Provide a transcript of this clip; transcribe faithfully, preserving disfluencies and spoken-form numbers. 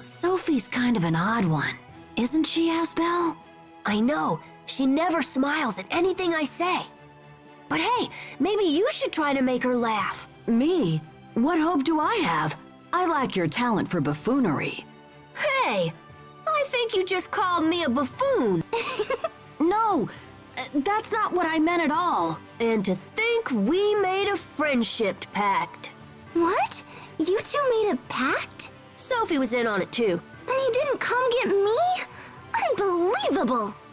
Sophie's kind of an odd one, isn't she, Asbel? I know. She never smiles at anything I say. But hey, maybe you should try to make her laugh. Me? What hope do I have? I lack your talent for buffoonery. Hey, I think you just called me a buffoon. No, that's not what I meant at all. And to think we made a friendship pact. What? You two made a pact? Sophie was in on it too. And you didn't come get me? Unbelievable!